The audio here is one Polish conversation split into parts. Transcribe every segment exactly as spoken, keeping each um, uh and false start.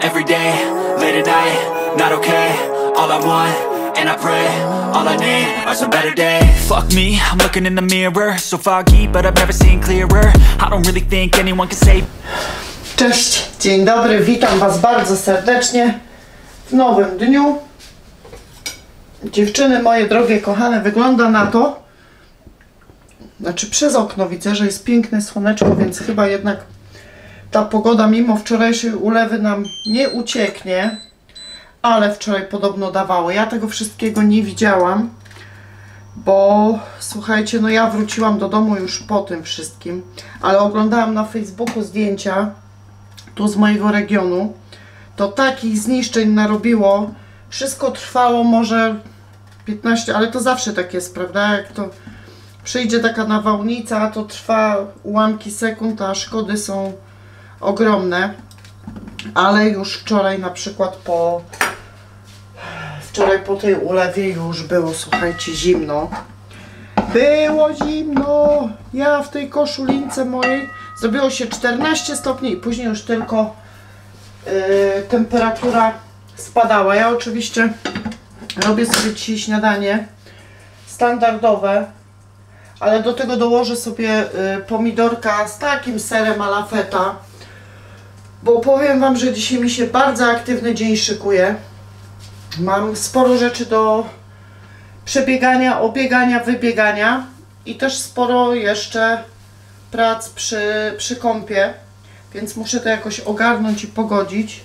every day, late at night, not okay. All I want, and I pray, all I need are some better days. Fuck me, I'm looking in the mirror, so foggy, but I've never seen clearer. I don't really think anyone can save. Cześć, dzień dobry, witam was bardzo serdecznie w nowym dniu. Dziewczyny moje drogie, kochane, wygląda na to, znaczy przez okno widzę, że jest piękne słoneczko, więc chyba jednak ta pogoda mimo wczorajszej ulewy nam nie ucieknie, ale wczoraj podobno dawało. Ja tego wszystkiego nie widziałam, bo słuchajcie, no ja wróciłam do domu już po tym wszystkim, ale oglądałam na Facebooku zdjęcia tu z mojego regionu. To takich zniszczeń narobiło. Wszystko trwało może piętnaście, ale to zawsze tak jest, prawda? Jak to przyjdzie taka nawałnica, to trwa ułamki sekund, a szkody są ogromne. Ale już wczoraj na przykład po wczoraj po tej ulewie już było, słuchajcie, zimno. Było zimno. Ja w tej koszulince mojej zrobiło się czternaście stopni i później już tylko yy, temperatura spadała. Ja oczywiście robię sobie dzisiaj śniadanie standardowe, ale do tego dołożę sobie y, pomidorka z takim serem a la feta, bo powiem wam, że dzisiaj mi się bardzo aktywny dzień szykuje. Mam sporo rzeczy do przebiegania, obiegania, wybiegania i też sporo jeszcze prac przy, przy kąpie, więc muszę to jakoś ogarnąć i pogodzić.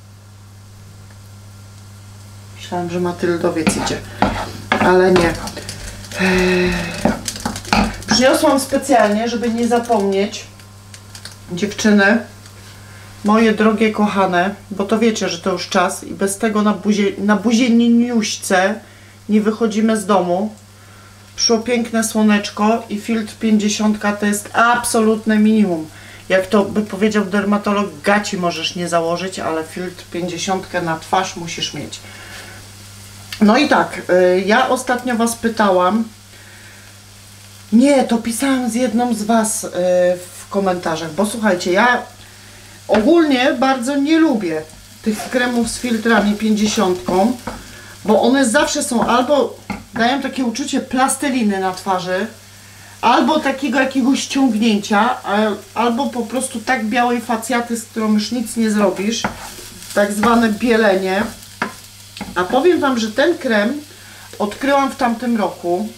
Myślałam, że Matyldowiec idzie, ale nie. Eee, przyniosłam specjalnie, żeby nie zapomnieć, dziewczyny, moje drogie, kochane, bo to wiecie, że to już czas i bez tego na, buzie, na buzienniuśce nie wychodzimy z domu. Przyszło piękne słoneczko i filtr pięćdziesiąt to jest absolutne minimum. Jak to by powiedział dermatolog, gaci możesz nie założyć, ale filtr pięćdziesiąt na twarz musisz mieć. No i tak, y, ja ostatnio was pytałam, nie, to pisałam z jedną z was y, w komentarzach, bo słuchajcie, ja ogólnie bardzo nie lubię tych kremów z filtrami pięćdziesiątką, bo one zawsze są albo dają takie uczucie plasteliny na twarzy, albo takiego jakiegoś ściągnięcia, albo po prostu tak białej facjaty, z którą już nic nie zrobisz, tak zwane bielenie. A powiem wam, że ten krem odkryłam w tamtym roku.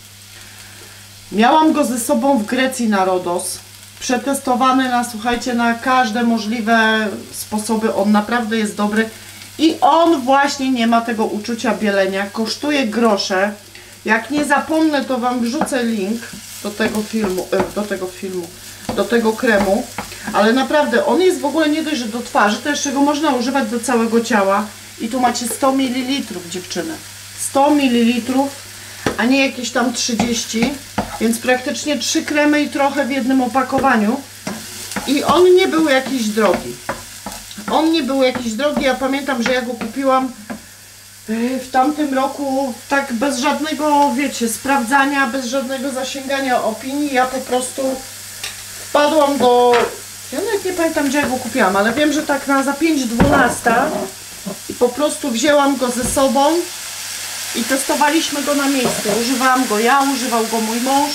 Miałam go ze sobą w Grecji na Rhodos. Przetestowany na, słuchajcie, na każde możliwe sposoby. On naprawdę jest dobry. I on właśnie nie ma tego uczucia bielenia. Kosztuje grosze. Jak nie zapomnę, to wam wrzucę link do tego filmu, do tego filmu, do tego kremu. Ale naprawdę, on jest w ogóle nie dość, że do twarzy, to jeszcze go można używać do całego ciała. I tu macie sto mililitrów, dziewczyny. sto mililitrów, a nie jakieś tam trzydzieści. Więc praktycznie trzy kremy i trochę w jednym opakowaniu. I on nie był jakiś drogi. On nie był jakiś drogi. Ja pamiętam, że ja go kupiłam w tamtym roku tak bez żadnego, wiecie, sprawdzania, bez żadnego zasięgania opinii. Ja po prostu wpadłam do... Ja nawet nie pamiętam, gdzie ja go kupiłam, ale wiem, że tak na za pięć dwanaście i po prostu wzięłam go ze sobą i testowaliśmy go na miejscu. Używałam go ja, używał go mój mąż.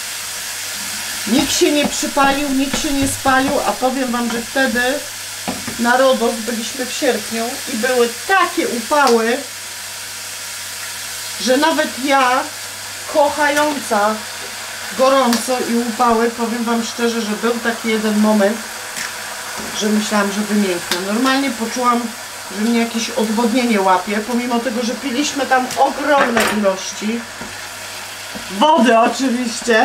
Nikt się nie przypalił, nikt się nie spalił, a powiem wam, że wtedy na Rhodos byliśmy w sierpniu i były takie upały, że nawet ja, kochająca gorąco i upały, powiem wam szczerze, że był taki jeden moment, że myślałam, że wymięknę. Normalnie poczułam, że mnie jakieś odwodnienie łapie, pomimo tego, że piliśmy tam ogromne ilości wody oczywiście.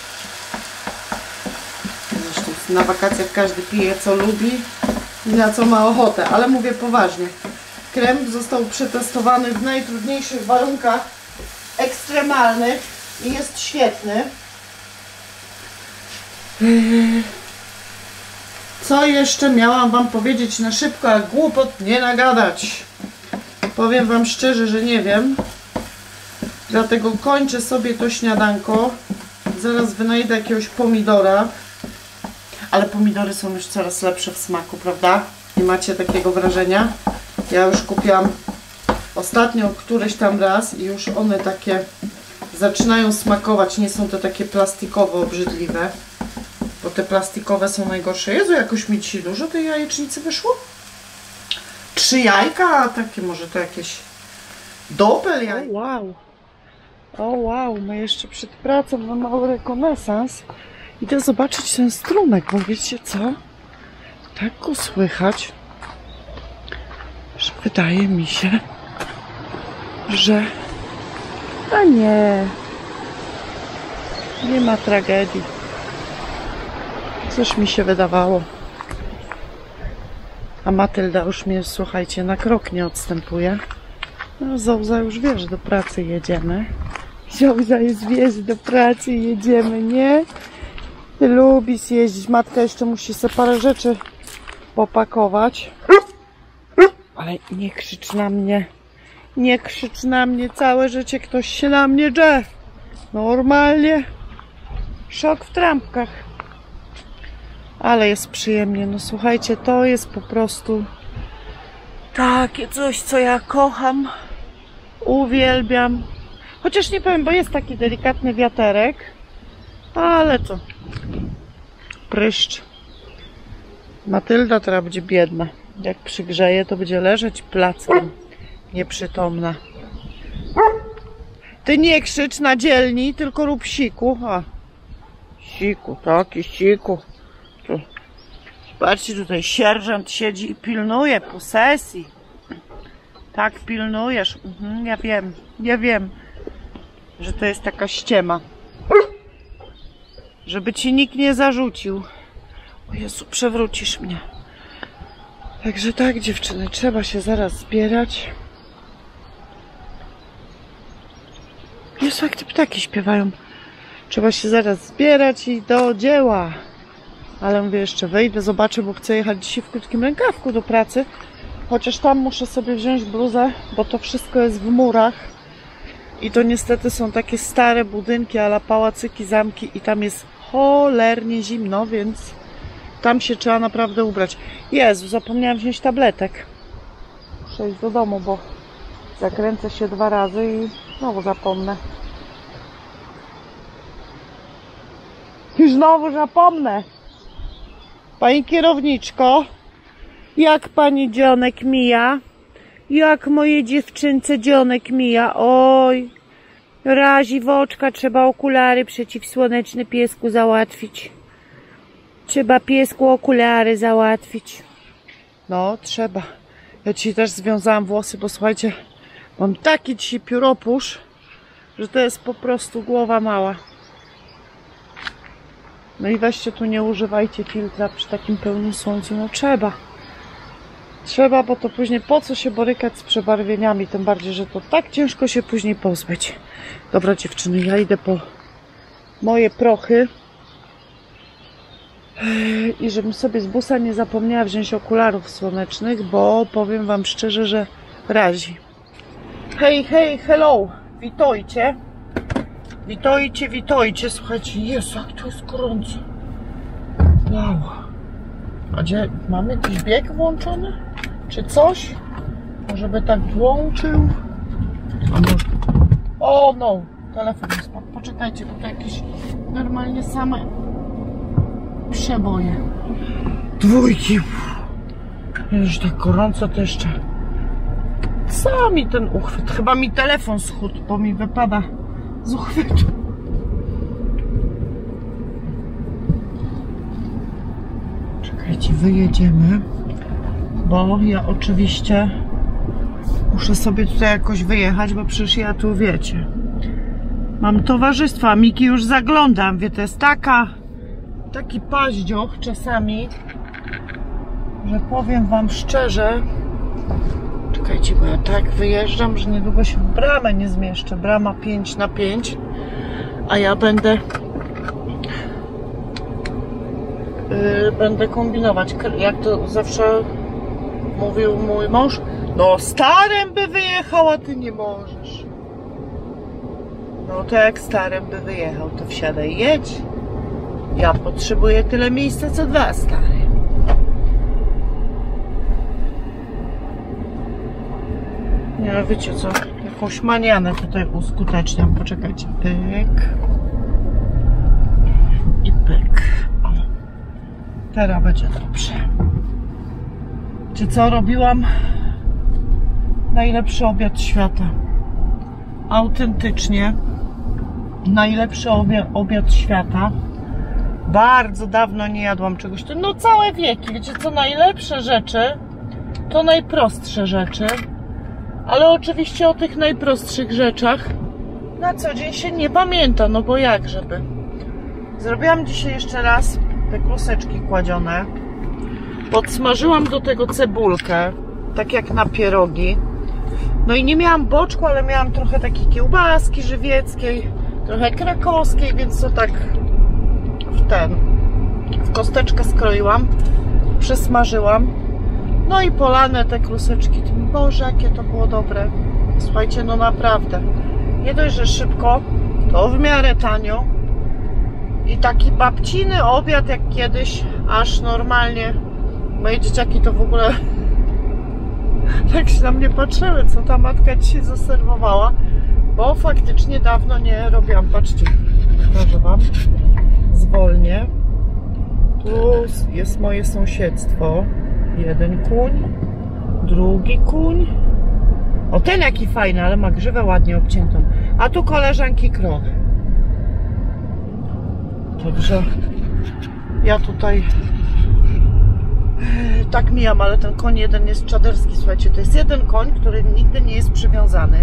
Zresztą na wakacjach każdy pije co lubi i na co ma ochotę, ale mówię poważnie. Krem został przetestowany w najtrudniejszych warunkach ekstremalnych i jest świetny. Co jeszcze miałam wam powiedzieć na szybko, a głupot nie nagadać? Powiem wam szczerze, że nie wiem. Dlatego kończę sobie to śniadanko. Zaraz wynajdę jakiegoś pomidora. Ale pomidory są już coraz lepsze w smaku, prawda? Nie macie takiego wrażenia? Ja już kupiłam ostatnio któryś tam raz i już one takie zaczynają smakować. Nie są to takie plastikowe, obrzydliwe. Bo te plastikowe są najgorsze. Jezu, jakoś mi dzisiaj dużo tej jajecznicy wyszło. Trzy jajka, a takie może to jakieś doppel jaj. O wow. O wow, my jeszcze przed pracą na mały rekonesans. Idę zobaczyć ten strumek, bo wiecie co? Tak go słychać, że wydaje mi się, że... A nie. Nie ma tragedii. Coś mi się wydawało. A Matylda już mnie, słuchajcie, na krok nie odstępuje. No, Zouza już wie, że do pracy jedziemy. Zouza jest wie, że do pracy jedziemy, nie? Ty lubisz jeździć. Matka jeszcze musi sobie parę rzeczy popakować. Ale nie krzycz na mnie. Nie krzycz na mnie. Całe życie ktoś się na mnie drze. Normalnie. Szok w trampkach. Ale jest przyjemnie. No słuchajcie, to jest po prostu takie coś, co ja kocham. Uwielbiam. Chociaż nie powiem, bo jest taki delikatny wiaterek. Ale to pryszcz. Matylda teraz będzie biedna. Jak przygrzeje, to będzie leżeć plackiem. Nieprzytomna. Ty nie krzycz na dzielni, tylko rób siku. A. Siku, taki siku. Tu. Patrzcie, tutaj sierżant siedzi i pilnuje posesji. Tak pilnujesz. Mhm, ja wiem, ja wiem, że to jest taka ściema. Żeby ci nikt nie zarzucił. O Jezu, przewrócisz mnie. Także tak, dziewczyny, trzeba się zaraz zbierać. Jezu, jak te ptaki śpiewają. Trzeba się zaraz zbierać i do dzieła. Ale mówię, jeszcze wyjdę, zobaczę, bo chcę jechać dzisiaj w krótkim rękawku do pracy. Chociaż tam muszę sobie wziąć bluzę, bo to wszystko jest w murach. I to niestety są takie stare budynki, a la pałacyki, zamki i tam jest cholernie zimno, więc tam się trzeba naprawdę ubrać. Jezu, zapomniałam wziąć tabletek. Muszę iść do domu, bo zakręcę się dwa razy i znowu zapomnę. I znowu zapomnę. Pani kierowniczko, jak pani dzionek mija? Jak moje dziewczynce dzionek mija? Oj, razi w oczka, trzeba okulary przeciwsłoneczne piesku załatwić. Trzeba piesku okulary załatwić. No, trzeba. Ja dzisiaj też związałam włosy, bo słuchajcie, mam taki dzisiaj pióropusz, że to jest po prostu głowa mała. No i weźcie tu, nie używajcie filtra przy takim pełnym słońcu. No trzeba. Trzeba, bo to później po co się borykać z przebarwieniami, tym bardziej, że to tak ciężko się później pozbyć. Dobra dziewczyny, ja idę po moje prochy i żebym sobie z busa nie zapomniała wziąć okularów słonecznych, bo powiem wam szczerze, że razi. Hej, hej, hello, witajcie. Witajcie, witajcie. Słuchajcie, Jezu, jak to jest gorąco. Wow. A gdzie, mamy jakiś bieg włączony? Czy coś? Może by tak włączył? A może... O no, telefon mi spadł. Poczekajcie, tutaj jakieś normalnie same przeboje. Dwójki. Już tak gorąco to jeszcze. Co mi ten uchwyt? Chyba mi telefon schudł, bo mi wypada z uchwytu. Czekajcie, wyjedziemy, bo ja oczywiście muszę sobie tutaj jakoś wyjechać, bo przecież ja tu, wiecie, mam towarzystwo, a Miki już zaglądam, wie, to jest taka, taki paździoch czasami, że powiem wam szczerze. Czekajcie, bo ja tak wyjeżdżam, że niedługo się w bramę nie zmieszczę. Brama pięć na pięć, a ja będę yy, będę kombinować. Jak to zawsze mówił mój mąż, no starem by wyjechał, a ty nie możesz. No to jak starem by wyjechał, to wsiadaj, jedź. Ja potrzebuję tyle miejsca, co dwa stare. Nie, wiecie co? Jakąś manianę tutaj uskuteczniam. Poczekajcie. Pyk. I pyk. O. Teraz będzie dobrze. Czy co robiłam? Najlepszy obiad świata. Autentycznie. Najlepszy obiad, obiad świata. Bardzo dawno nie jadłam czegoś. No całe wieki. Wiecie co? Najlepsze rzeczy to najprostsze rzeczy. Ale oczywiście o tych najprostszych rzeczach na co dzień się nie pamięta. No bo jak żeby. Zrobiłam dzisiaj jeszcze raz te kluseczki kładzione. Podsmażyłam do tego cebulkę. Tak jak na pierogi. No i nie miałam boczku, ale miałam trochę takiej kiełbaski żywieckiej, trochę krakowskiej, więc to tak w ten, w kosteczkę skroiłam, przesmażyłam. No i polane te kluseczki tym, Boże, jakie to było dobre. Słuchajcie, no naprawdę. Nie dość, że szybko, to w miarę tanio. I taki babciny obiad jak kiedyś, aż normalnie moje dzieciaki to w ogóle tak się na mnie patrzyły, co ta matka dzisiaj zaserwowała, bo faktycznie dawno nie robiłam. Patrzcie, pokażę wam, zwolnię. Tu jest moje sąsiedztwo. Jeden kuń, drugi kuń. O, ten jaki fajny, ale ma grzywę ładnie obciętą. A tu koleżanki krowy. Także ja tutaj tak mijam, ale ten koń jeden jest czaderski. Słuchajcie, to jest jeden koń, który nigdy nie jest przywiązany.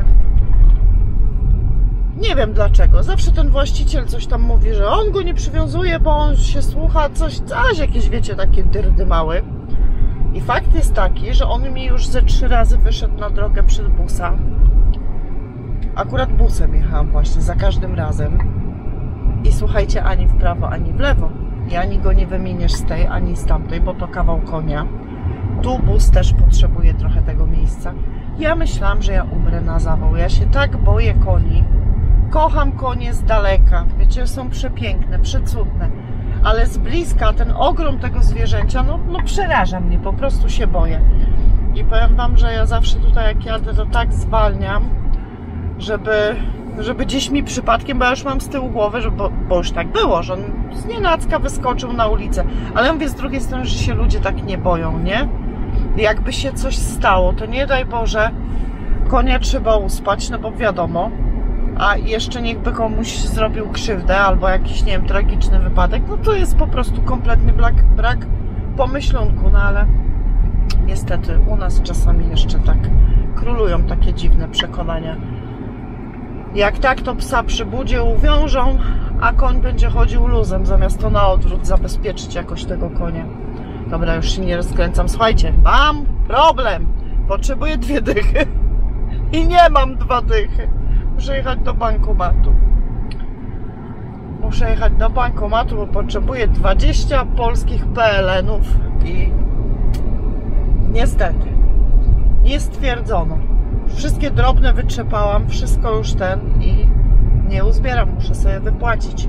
Nie wiem dlaczego. Zawsze ten właściciel coś tam mówi, że on go nie przywiązuje, bo on się słucha, coś, coś jakieś, wiecie, takie dyrdy małe. I fakt jest taki, że on mi już ze trzy razy wyszedł na drogę przed busa. Akurat busem jechałam właśnie, za każdym razem. I słuchajcie, ani w prawo, ani w lewo. I ani go nie wymieniesz z tej, ani z tamtej, bo to kawał konia. Tu bus też potrzebuje trochę tego miejsca. Ja myślałam, że ja umrę na zawał. Ja się tak boję koni. Kocham konie z daleka. Wiecie, są przepiękne, przecudne. Ale z bliska ten ogrom tego zwierzęcia, no, no przeraża mnie. Po prostu się boję. I powiem wam, że ja zawsze tutaj jak jadę, to tak zwalniam, żeby... żeby gdzieś mi przypadkiem, bo ja już mam z tyłu głowy, że, bo, bo już tak było, że on z nienacka wyskoczył na ulicę. Ale ja mówię z drugiej strony, że się ludzie tak nie boją, nie? Jakby się coś stało, to nie daj Boże, konia trzeba uspać, no bo wiadomo, a jeszcze niechby komuś zrobił krzywdę albo jakiś, nie wiem, tragiczny wypadek, no to jest po prostu kompletny brak, brak pomyślunku, no ale niestety u nas czasami jeszcze tak królują takie dziwne przekonania. Jak tak, to psa przy budzie uwiążą, a koń będzie chodził luzem, zamiast to na odwrót zabezpieczyć jakoś tego konia. Dobra, już się nie rozkręcam. Słuchajcie, mam problem. Potrzebuję dwie dychy. I nie mam dwa dychy. Muszę jechać do bankomatu. Muszę jechać do bankomatu, bo potrzebuję dwadzieścia polskich P L N-ów i niestety nie stwierdzono. Wszystkie drobne wytrzepałam, wszystko już ten i nie uzbieram, muszę sobie wypłacić.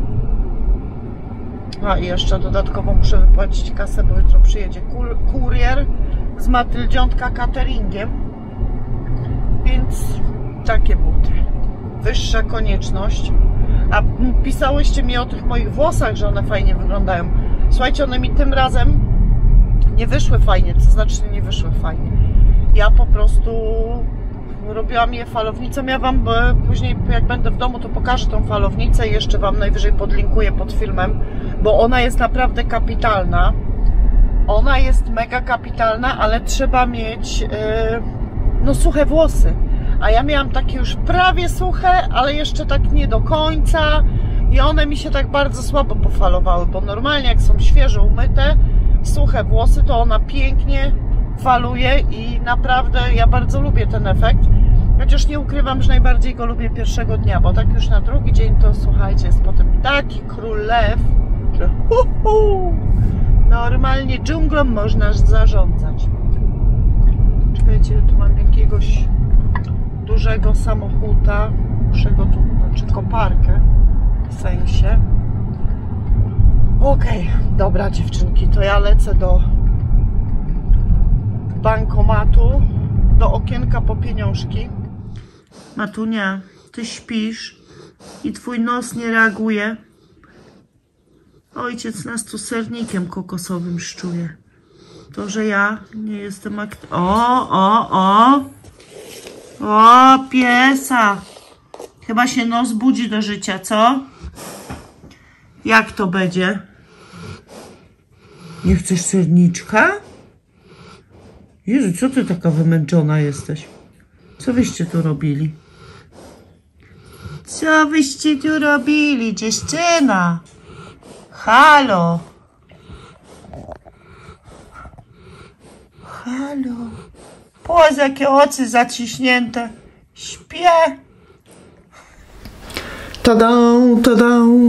A i jeszcze dodatkowo muszę wypłacić kasę, bo jutro przyjedzie kur kurier z Matyldziątka cateringiem. Więc takie buty. Wyższa konieczność. A pisałyście mi o tych moich włosach, że one fajnie wyglądają. Słuchajcie, one mi tym razem nie wyszły fajnie, to znaczy nie wyszły fajnie. Ja po prostu robiłam je falownicą. Ja wam później, jak będę w domu, to pokażę tą falownicę i jeszcze wam najwyżej podlinkuję pod filmem, bo ona jest naprawdę kapitalna. Ona jest mega kapitalna, ale trzeba mieć yy, no suche włosy. A ja miałam takie już prawie suche, ale jeszcze tak nie do końca i one mi się tak bardzo słabo pofalowały, bo normalnie jak są świeżo umyte, suche włosy, to ona pięknie faluje i naprawdę ja bardzo lubię ten efekt. Chociaż nie ukrywam, że najbardziej go lubię pierwszego dnia, bo tak już na drugi dzień to słuchajcie, jest potem taki król lew, że hu, hu, normalnie dżunglą można zarządzać. Czekajcie, tu mam jakiegoś dużego samochoda, muszę go tu, znaczy koparkę w sensie. Okej, okay, dobra dziewczynki, to ja lecę do bankomatu, do okienka po pieniążki. Matunia, ty śpisz i twój nos nie reaguje. Ojciec nas tu sernikiem kokosowym szczuje. To, że ja nie jestem aktywna. O, o, o! O, piesa! Chyba się nos budzi do życia, co? Jak to będzie? Nie chcesz serniczka? Jezu, co ty taka wymęczona jesteś? Co wyście tu robili? Co wyście tu robili, dziewczyna? Halo? Halo? Boże, jakie oczy zaciśnięte. Śpię. Tadą, tadą.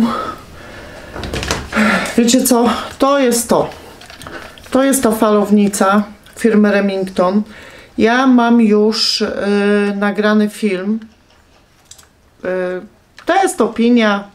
Wiecie co? To jest to. To jest ta falownica firmy Remington. Ja mam już yy, nagrany film. Yy, to jest opinia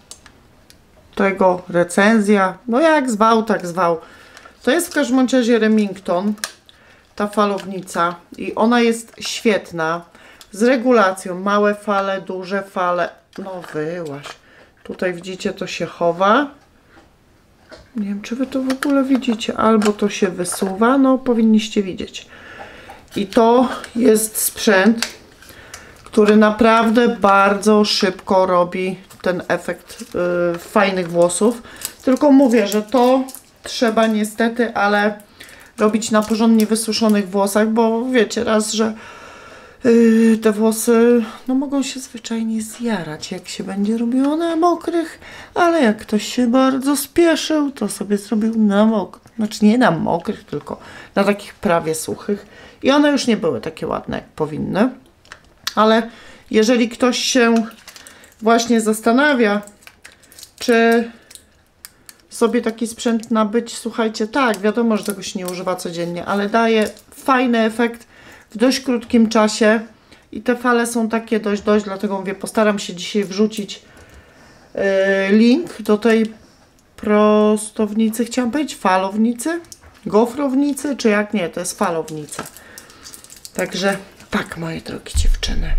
tego, recenzja. No jak zwał, tak zwał. To jest w każdym razie Remington. Ta falownica. I ona jest świetna. Z regulacją. Małe fale, duże fale. No wyłaś. Tutaj widzicie, to się chowa. Nie wiem, czy wy to w ogóle widzicie. Albo to się wysuwa. No, powinniście widzieć. I to jest sprzęt, który naprawdę bardzo szybko robi ten efekt yy, fajnych włosów. Tylko mówię, że to trzeba niestety, ale robić na porządnie wysuszonych włosach, bo wiecie raz, że yy, te włosy no, mogą się zwyczajnie zjarać, jak się będzie robiło na mokrych, ale jak ktoś się bardzo spieszył, to sobie zrobił na mokrych, znaczy nie na mokrych, tylko na takich prawie suchych i one już nie były takie ładne, jak powinny, ale jeżeli ktoś się właśnie zastanawia, czy sobie taki sprzęt nabyć, słuchajcie, tak, wiadomo, że tego się nie używa codziennie, ale daje fajny efekt w dość krótkim czasie i te fale są takie dość, dość, dlatego mówię, postaram się dzisiaj wrzucić yy, link do tej prostownicy, chciałam powiedzieć falownicy, gofrownicy, czy jak nie, to jest falownica. Także tak, moje drogie dziewczyny.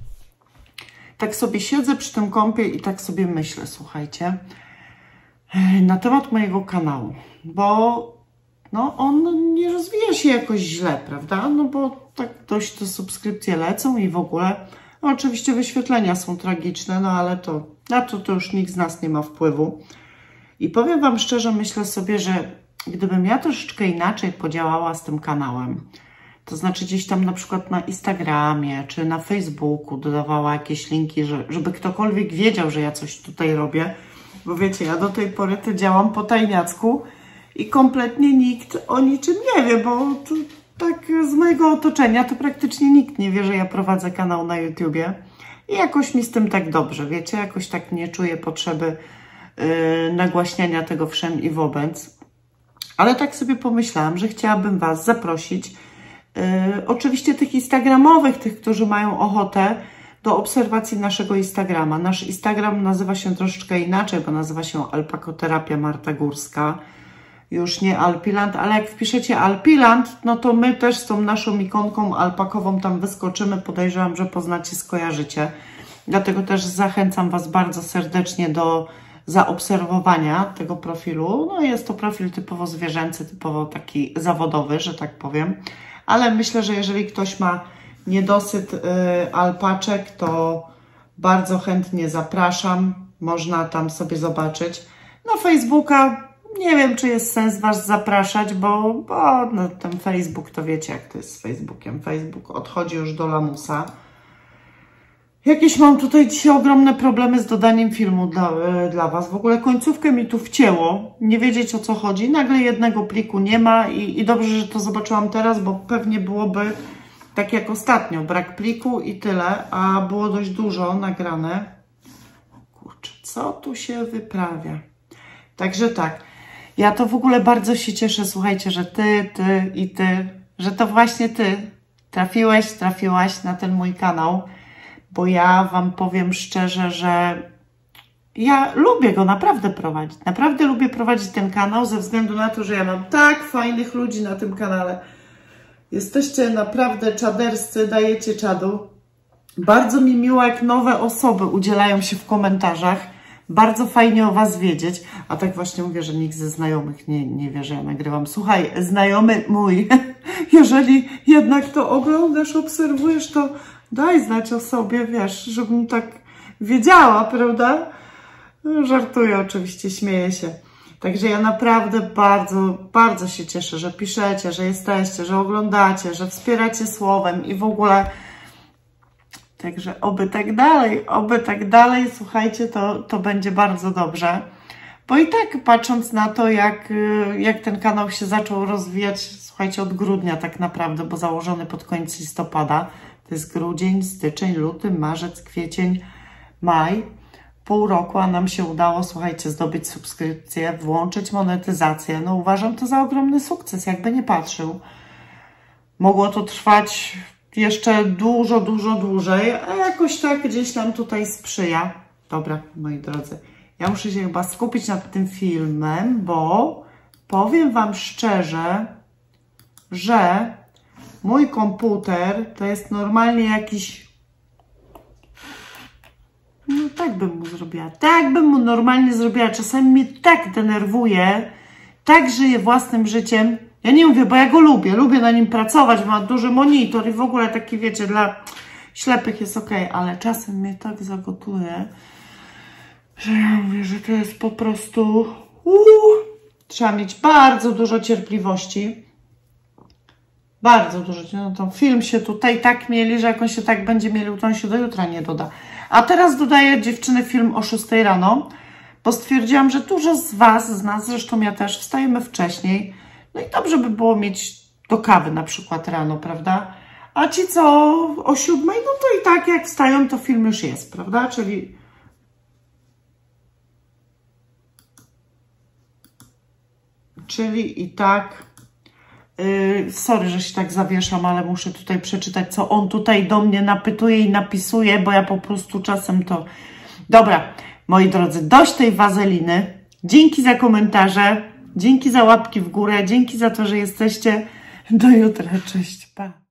Tak sobie siedzę przy tym kąpie i tak sobie myślę, słuchajcie, na temat mojego kanału, bo no on nie rozwija się jakoś źle, prawda? No bo tak dość te subskrypcje lecą i w ogóle, no oczywiście wyświetlenia są tragiczne, no ale to na to, to już nikt z nas nie ma wpływu. I powiem wam szczerze, myślę sobie, że gdybym ja troszeczkę inaczej podziałała z tym kanałem, to znaczy gdzieś tam na przykład na Instagramie czy na Facebooku dodawała jakieś linki, że, żeby ktokolwiek wiedział, że ja coś tutaj robię, bo wiecie, ja do tej pory to działam po tajniacku i kompletnie nikt o niczym nie wie, bo to, tak z mojego otoczenia to praktycznie nikt nie wie, że ja prowadzę kanał na YouTubie i jakoś mi z tym tak dobrze, wiecie, jakoś tak nie czuję potrzeby yy, nagłaśniania tego wszem i wobec. Ale tak sobie pomyślałam, że chciałabym was zaprosić, yy, oczywiście tych instagramowych, tych, którzy mają ochotę, do obserwacji naszego Instagrama. Nasz Instagram nazywa się troszeczkę inaczej, bo nazywa się Alpakoterapia Marta Górska. Już nie Alpiland, ale jak wpiszecie Alpiland, no to my też z tą naszą ikonką alpakową tam wyskoczymy. Podejrzewam, że poznacie, skojarzycie. Dlatego też zachęcam was bardzo serdecznie do zaobserwowania tego profilu. No jest to profil typowo zwierzęcy, typowo taki zawodowy, że tak powiem. Ale myślę, że jeżeli ktoś ma niedosyt y, alpaczek, to bardzo chętnie zapraszam. Można tam sobie zobaczyć. Na Facebooka nie wiem, czy jest sens was zapraszać, bo, bo no, ten Facebook, to wiecie, jak to jest z Facebookiem. Facebook odchodzi już do lamusa. Jakieś mam tutaj dzisiaj ogromne problemy z dodaniem filmu dla, y, dla was. W ogóle końcówkę mi tu wcięło. Nie wiedzieć, o co chodzi. Nagle jednego pliku nie ma i, i dobrze, że to zobaczyłam teraz, bo pewnie byłoby tak jak ostatnio, brak pliku i tyle, a było dość dużo nagrane. Kurczę, co tu się wyprawia? Także tak, ja to w ogóle bardzo się cieszę, słuchajcie, że ty, ty i ty, że to właśnie ty trafiłeś, trafiłaś na ten mój kanał, bo ja wam powiem szczerze, że ja lubię go naprawdę prowadzić. Naprawdę lubię prowadzić ten kanał ze względu na to, że ja mam tak fajnych ludzi na tym kanale. Jesteście naprawdę czaderscy, dajecie czadu. Bardzo mi miło, jak nowe osoby udzielają się w komentarzach. Bardzo fajnie o Was wiedzieć. A tak właśnie mówię, że nikt ze znajomych nie, nie wie, że ja nagrywam. Słuchaj, znajomy mój, jeżeli jednak to oglądasz, obserwujesz, to daj znać o sobie, wiesz, żebym tak wiedziała, prawda? Żartuję oczywiście, śmieję się. Także ja naprawdę bardzo, bardzo się cieszę, że piszecie, że jesteście, że oglądacie, że wspieracie słowem i w ogóle. Także oby tak dalej, oby tak dalej, słuchajcie, to, to będzie bardzo dobrze. Bo i tak patrząc na to, jak, jak ten kanał się zaczął rozwijać, słuchajcie, od grudnia tak naprawdę, bo założony pod koniec listopada, to jest grudzień, styczeń, luty, marzec, kwiecień, maj, pół roku, a nam się udało, słuchajcie, zdobyć subskrypcję, włączyć monetyzację. No uważam to za ogromny sukces, jakby nie patrzył. Mogło to trwać jeszcze dużo, dużo dłużej, a jakoś tak gdzieś nam tutaj sprzyja. Dobra, moi drodzy, ja muszę się chyba skupić nad tym filmem, bo powiem Wam szczerze, że mój komputer to jest normalnie jakiś... No tak bym mu zrobiła, tak bym mu normalnie zrobiła. Czasami mnie tak denerwuje, tak żyję własnym życiem. Ja nie mówię, bo ja go lubię, lubię na nim pracować, ma duży monitor i w ogóle taki, wiecie, dla ślepych jest ok, ale czasem mnie tak zagotuje, że ja mówię, że to jest po prostu... Uu, trzeba mieć bardzo dużo cierpliwości. Bardzo dużo. No to film się tutaj tak mieli, że jak on się tak będzie mielił, to on się do jutra nie doda. A teraz dodaję, dziewczyny, film o szóstej rano, bo stwierdziłam, że dużo z Was, z nas, zresztą ja też, wstajemy wcześniej. No i dobrze by było mieć do kawy na przykład rano, prawda? A ci, co o siódmej, no to i tak jak wstają, to film już jest, prawda? Czyli... Czyli i tak... Yy, sorry, że się tak zawieszam, ale muszę tutaj przeczytać, co on tutaj do mnie napytuje i napisuje, bo ja po prostu czasem to... Dobra, moi drodzy, dość tej wazeliny. Dzięki za komentarze. Dzięki za łapki w górę, dzięki za to, że jesteście. Do jutra, cześć, pa.